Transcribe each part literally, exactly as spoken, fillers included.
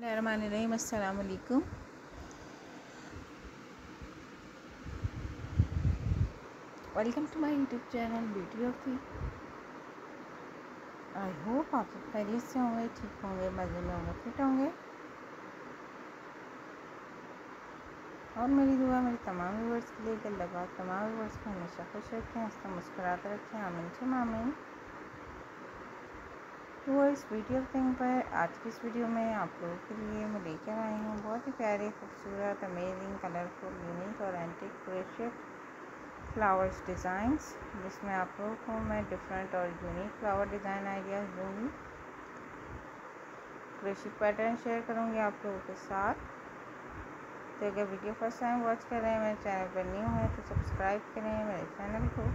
बिस्मिल्लाहिर्रहमानिर्रहीम। अस्सलाम वालेकुम। Welcome to my YouTube channel beauty of थी। आई होप आप सब खैरियत से होंगे, ठीक होंगे, मज़े में होंगे, फिट होंगे। और मेरी दुआ मेरी तमाम व्यूअर्स के लिए कि अल्लाह पाक तमाम व्यूअर्स को हमेशा खुश रखें, हंसते मुस्कुराते रखें। आमीन से आमीन। व्यूअर्स, ब्यूटी ऑफ थिंग पर आज की इस वीडियो में आप लोगों के लिए मैं लेकर आई हूँ बहुत ही प्यारे, खूबसूरत, अमेजिंग, कलरफुल, यूनिक और एंटिक क्रोशेट फ्लावर्स डिज़ाइंस, जिसमें आप लोगों को मैं डिफरेंट और यूनिक फ्लावर डिज़ाइन आइडियाज़ दूँगी। क्रोशेट पैटर्न शेयर करूँगी आप लोगों के साथ। तो अगर वीडियो फर्स्ट टाइम वॉच कर रहे हैं, मेरे चैनल पर न्यू है तो सब्सक्राइब करें मेरे चैनल को।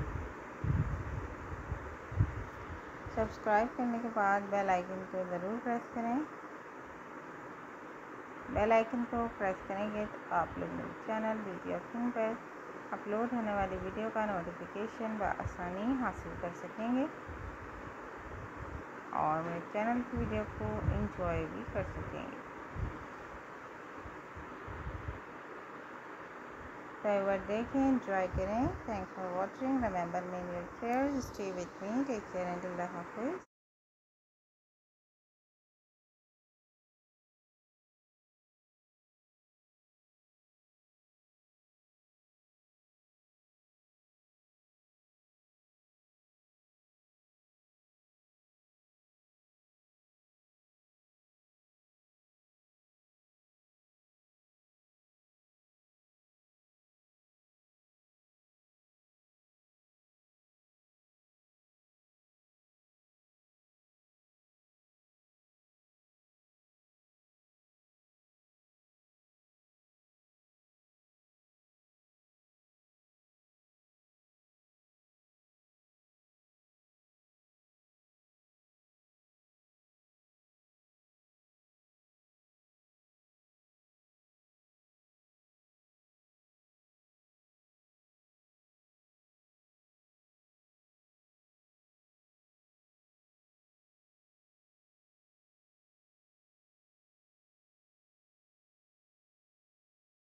सब्सक्राइब करने के बाद बेल आइकन को ज़रूर प्रेस करें। बेल आइकन को प्रेस करेंगे तो आप लोग मेरे चैनल ब्यूटी ऑफ थिंग पर अपलोड होने वाली वीडियो का नोटिफिकेशन बआसानी हासिल कर सकेंगे और मेरे चैनल की वीडियो को एंजॉय भी कर सकेंगे। तो एक बार देखें, एंजॉय करें। Thanks for watching. Remember me in your prayers. Stay with me. Take care and अल्लाह हाफिज़।